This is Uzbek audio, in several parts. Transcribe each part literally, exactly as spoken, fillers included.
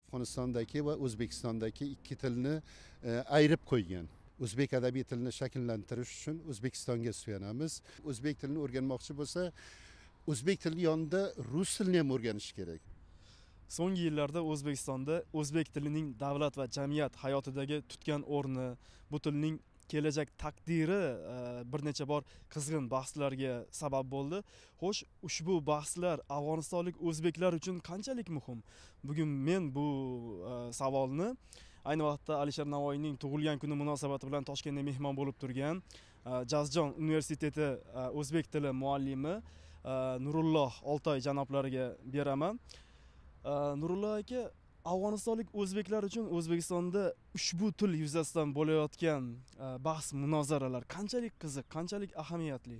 Afg'onistondagi va O'zbekistondagi ikki tilni ayirib qo'ygan. O'zbek adabiy tilini shakllantirish uchun O'zbekistonga suyanamiz. O'zbek tilini o'rganmoqchi bo'lsa, o'zbek tili yonida rus tilini ham o'rganish kerak. So'nggi yillarda O'zbekistonda o'zbek tilining davlat va jamiyat hayotidagi tutgan o'rni, bu tilning kelajak taqdiri bir necha bor qizg'in bahslarga sabab bo'ldi. Xo'sh, ushbu bahslar afg'onistonlik o'zbeklar uchun qanchalik muhim? Bugun men bu savolni ayni vaqtda Alisher Navoiyning tug'ilgan kuni munosabati bilan Toshkentda mehmon bo'lib turgan Jazjon universiteti o'zbek tili muallimi Nurulloh Oltoy janoblariga beraman. Nurulloh aka, afg'onistonlik o'zbeklar uchun O'zbekistonda ushbu til yuzasidan bo'layotgan bahs munozaralar qanchalik qiziq, qanchalik ahamiyatli?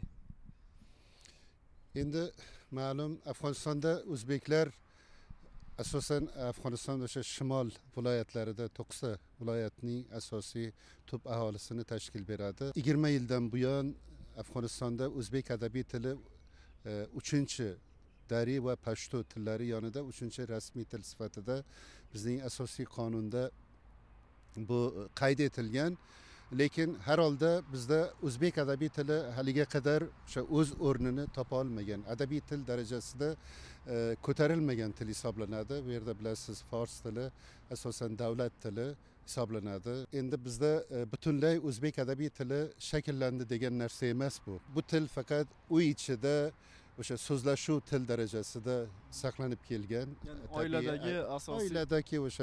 Endi ma'lum, Afg'onistonda o'zbeklar asosan Afg'oniston o'sha shimol viloyatlarida to'qqizta viloyatning asosiy tub aholisini tashkil beradi. yigirma yildan buyon Afg'onistonda o'zbek adabiy tili uchinchi Dari va Pashto tillari yonida uchinchi rasmiy til sifatida bizning asosiy qonunda bu qayd etilgan. Lekin har holda bizda o'zbek adabiy tili haliga qadar o'sha o'z o'rnini topa olmagan, adabiy til darajasida ko'tarilmagan til hisoblanadi. Bu yerda bilasiz, fors tili asosan davlat tili hisoblanadi. Endi bizda butunlay o'zbek adabiy tili shakllandi degan narsa emas bu. Bu til faqat uy ichida o'sha so'zlashuv til darajasida saqlanib kelgan. Oiladagi asosiy oiladagi o'sha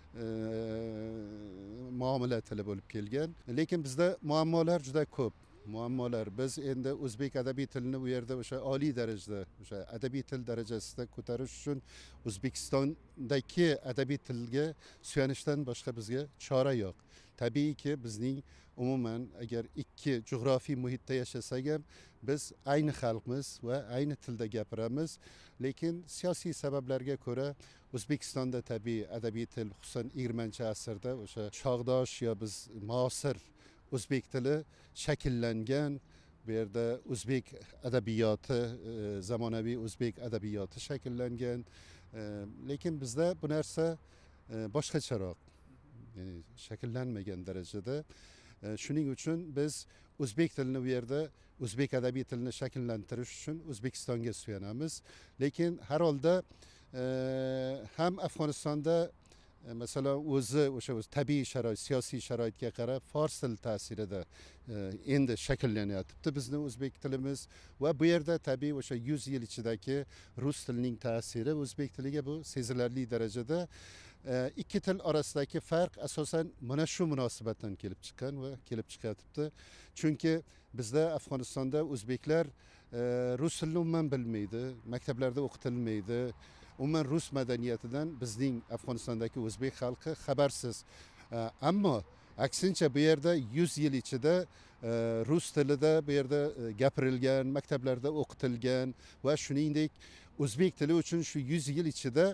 muomala tili bo'lib kelgan. Lekin bizda muammolar juda ko'p. Muammolar. Biz endi o'zbek adabiy tilini bu yerda o'sha oliy darajada, o'sha adabiy til darajasida ko'tarish uchun O'zbekistondagi adabiy tilga suyanishdan boshqa bizga chora yo'q. Tabiiyki, bizning umuman agar ikki jug'rofiy muhitda yashasak ham biz ayni xalqmiz va ayni tilda gapiramiz. Lekin siyosiy sabablarga ko'ra O'zbekistonda tabiiy adabiy til, xususan yigirmanchi asrda o'sha chog'dosh yo biz muasir o'zbek tili shakllangan. Bu yerda o'zbek adabiyoti, zamonaviy o'zbek adabiyoti shakllangan. Lekin bizda bu narsa boshqacharoq, ya'ni shakllanmagan darajada. Shuning uchun biz o'zbek tilini bu yerda o'zbek adabiy tilini shakllantirish uchun O'zbekistonga suyanamiz. Lekin har holda ham Afg'onistonda masalan o'zi o'sha o'z tabiiy sharoit, siyosiy sharoitga qarab fors tili ta'sirida endi shakllanyapti bizning o'zbek tilimiz va bu yerda tabiiy o'sha yuz yil ichidagi rus tilining ta'siri o'zbek tiliga bu sezilarli darajada. Ikki til orasidagi farq asosan mana shu munosabatdan kelib chiqqan va kelib chiqyapti. Chunki bizda Afg'onistonda o'zbeklar rus tilini umuman bilmaydi, maktablarda o'qitilmaydi. Umuman rus madaniyatidan bizning Afg'onistondagi o'zbek xalqi xabarsiz. Ammo aksincha bu yerda yuz yil ichida rus tilida bu yerda gapirilgan, maktablarda o'qitilgan va shuningdek o'zbek tili uchun shu yuz yil ichida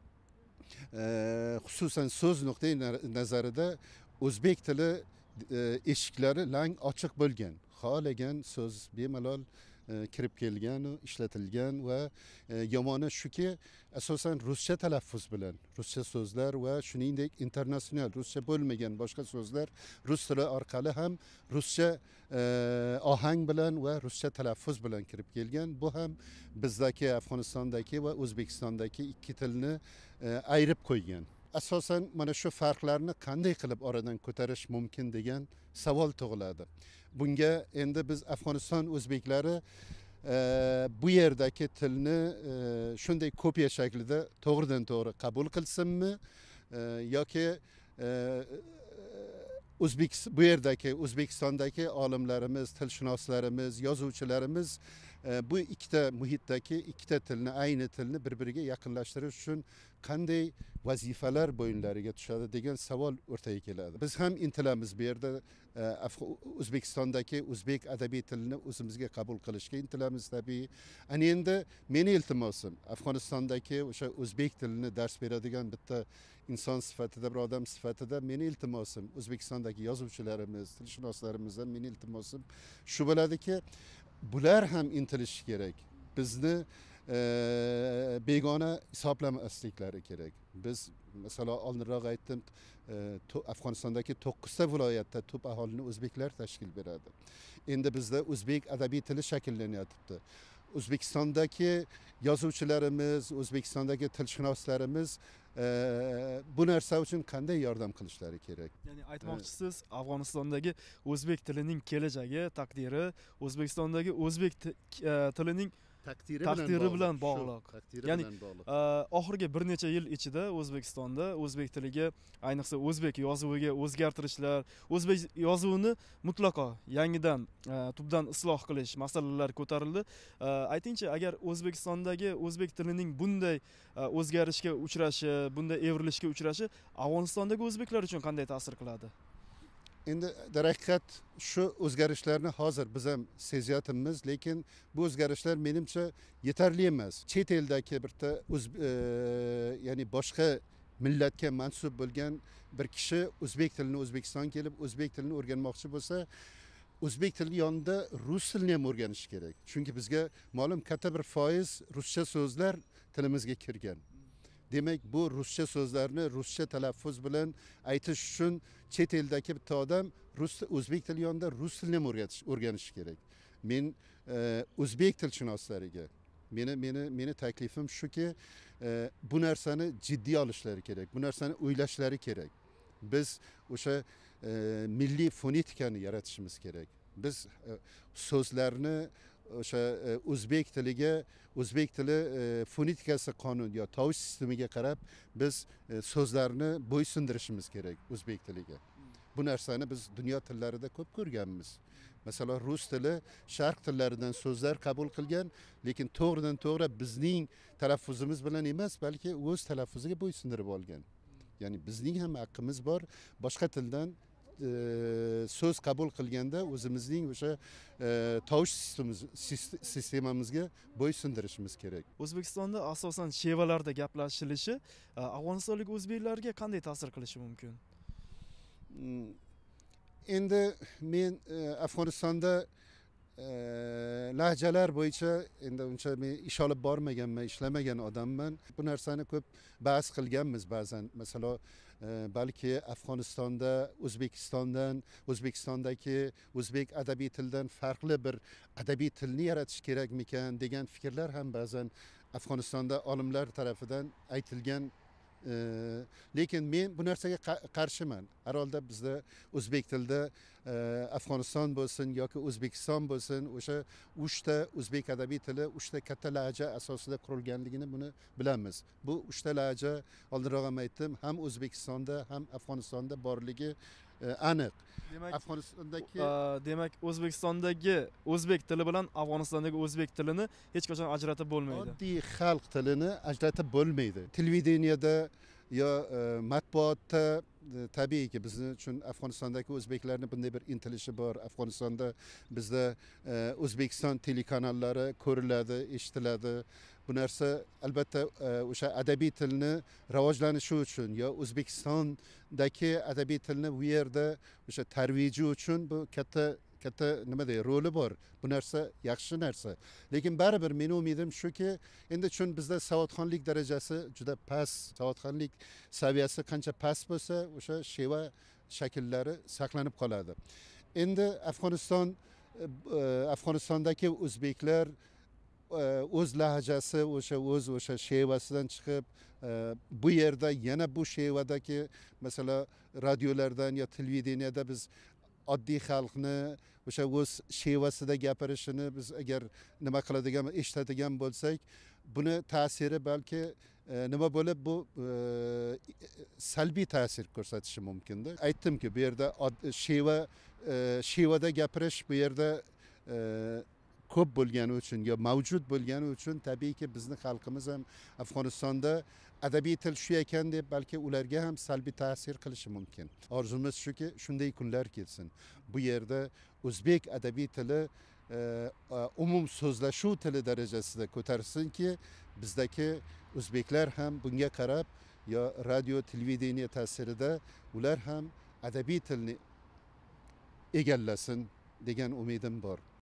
xususan so'z nuqtai nazarida o'zbek tili eshiklari lang ochiq bo'lgan. Xohlagan so'z bemalol kirib kelgan, ishlatilgan va yomoni shuki asosan ruscha talaffuz bilan ruscha so'zlar va shuningdek internasional ruscha bo'lmagan boshqa so'zlar rus tili orqali ham ruscha ohang bilan va ruscha talaffuz bilan kirib kelgan. Bu ham bizdagi Afg'onistondagi va O'zbekistondagi ikki tilni ayirib qo'ygan. Asosan mana shu farqlarni qanday qilib oradan ko'tarish mumkin degan savol tug'iladi. Bunga endi biz Afg'oniston o'zbeklari bu yerdagi tilni shunday kopiya shaklida to'g'ridan to'g'ri qabul qilsinmi yoki O'zbek bu yerdagi O'zbekistondagi olimlarimiz, tilshunoslarimiz, yozuvchilarimiz bu ikkita muhitdagi ikkita tilni, ayni tilni bir-biriga yaqinlashtirish uchun qanday vazifalar bo'yinlariga tushadi degan savol o'rtaga keladi. Biz ham intilamiz bu yerda O'zbekistondagi o'zbek adabiy tilini o'zimizga qabul qilishga intilamiz tabiiy. Ana endi meni iltimosim Afg'onistondagi o'sha o'zbek tilini dars beradigan bitta inson sifatida, bir odam sifatida meni iltimosim O'zbekistondagi yozuvchilarimiz, tilshunoslarimizdan meni iltimosim shu bo'ladiki, bular ham intilishi kerak. Bizni begona hisoblamasliklari kerak. biz masalan oldinroq aytdim, Afg'onistondagi to'qqizta viloyatda tub aholini o'zbeklar tashkil beradi. Endi bizda o'zbek adabiy tili shakllanyapti. O'zbekistondagi yozuvchilarimiz, O'zbekistondagi tilshunoslarimiz bu narsa uchun qanday yordam qilishlari kerak? Ya'ni aytmoqchisiz, Afg'onistondagi o'zbek tilining kelajagi, taqdiri O'zbekistondagi o'zbek tilining taqdiri bilan bog'liq. Ya'ni oxirgi bir necha yil ichida O'zbekistonda o'zbek tiliga, ayniqsa o'zbek yozuviga o'zgartirishlar, o'zbek yozuvini mutlaqo yangidan tubdan isloh qilish masalalari ko'tarildi. Aytingchi, agar O'zbekistondagi o'zbek tilining bunday o'zgarishga uchrashi, bunday evrilishga uchrashi Afg'onistondagi o'zbeklar uchun qanday ta'sir qiladi? Endi darhaqiqat shu o'zgarishlarni hozir biz ham sezyapmiz, lekin bu o'zgarishlar menimcha yetarli emas. Chet eldagi birta ya'ni boshqa millatga mansub bo'lgan bir kishi o'zbek tilini O'zbekistonga kelib o'zbek tilini o'rganmoqchi bo'lsa, o'zbek tili yonida rus tilini ham o'rganish kerak. Chunki bizga ma'lum katta bir foiz ruscha so'zlar tilimizga kirgan. Demak, bu ruscha so'zlarni ruscha talaffuz bilan aytish uchun chet eldagi bitta odam rus o'zbek tili yonida rus tilini ham o'rganish kerak. Men o'zbek tilshunoslariga meni meni meni taklifim shuki, bu narsani jiddiy olishlari kerak, bu narsani o'ylashlari kerak. Biz o'sha milliy fonetikani yaratishimiz kerak. Biz so'zlarni o'sha o'zbek tiliga, o'zbek tili fonetikasi qonun yo tovush sistemiga qarab biz so'zlarni bo'ysundirishimiz kerak o'zbek tiliga. Bu narsani biz dunyo tillarida ko'p ko'rganmiz. Masalan, rus tili sharq tillaridan so'zlar qabul qilgan, lekin to'g'ridan to'g'ri bizning talaffuzimiz bilan emas, balki o'z talaffuziga bo'ysundirib olgan. Ya'ni bizning ham haqqimiz bor boshqa tildan so'z qabul qilganda o'zimizning o'sha tovush sistemamizga bo'ysundirishimiz kerak. O'zbekistonda asosan shevalarda gaplashilishi afg'onistonlik o'zbeklarga qanday ta'sir qilishi mumkin? Endi men Afg'onistonda lahjalar bo'yicha endi uncha men ish olib bormaganman, ishlamagan odamman. Bu narsani ko'p bahs qilganmiz ba'zan. Masalan, balki Afg'onistonda O'zbekistondan, O'zbekistondagi o'zbek adabiy tilidan farqli bir adabiy tilni yaratish kerakmikan degan fikrlar ham ba'zan Afg'onistonda olimlar tarafidan aytilgan. Lekin men bu narsaga qarshiman. Har holda bizda o'zbek tilida Afg'oniston bo'lsin yoki O'zbekiston bo'lsin, o'sha uchta o'zbek adabiy tili uchta katta lahja asosida qurilganligini buni bilamiz. Bu uchta lahja oldinroq ham aytdim, ham O'zbekistonda ham Afg'onistonda borligi aniq. Demak, Afg'onistondagi demak O'zbekistondagi o'zbek tili bilan Afg'onistondagi o'zbek tilini hech qachon ajratib bo'lmaydi. Oddiy xalq tilini ajratib bo'lmaydi. Televideniyada yo matbuotda tabiiyki bizning uchun Afg'onistondagi o'zbeklarning bunday bir intilishi bor. Afg'onistonda bizda O'zbekiston telekanallari ko'riladi, eshitiladi. Bu narsa albatta o'sha adabiy tilni rivojlanishi uchun yo O'zbekistondagi adabiy tilni bu yerda o'sha tarviji uchun bu katta katta nima deydi, roli bor. Bu narsa yaxshi narsa. Lekin baribir meni umidim shuki, endi chun bizda savodxonlik darajasi juda past, savodxonlik saviyasi qancha past bo'lsa, o'sha sheva shakllari saqlanib qoladi. Endi Afg'oniston Afg'onistondagi o'zbeklar o'z lahjasi o'sha o'z o'sha shevasidan chiqib, bu yerda yana bu shevadagi masalan radiolardan yo televideniyada biz oddiy xalqni o'sha o'z shevasida gapirishini biz agar nima qiladigan, eshitadigan bo'lsak, buni ta'siri balki nima bo'lib, bu salbiy ta'sir ko'rsatishi mumkinda. Aytdimki, bu yerda sheva shevada gapirish bu yerda ko'p bo'lgani uchun yo mavjud bo'lgani uchun tabiiyki bizni xalqimiz ham Afg'onistonda adabiy til shu ekan deb balki ularga ham salbiy ta'sir qilishi mumkin. Orzumiz shuki, shunday kunlar kelsin. Bu yerda o'zbek adabiy tili umum so'zlashuv tili darajasida ko'tarsinki, bizdagi o'zbeklar ham bunga qarab yo radio, televideniya ta'sirida ular ham adabiy tilni egallasin degan umidim bor.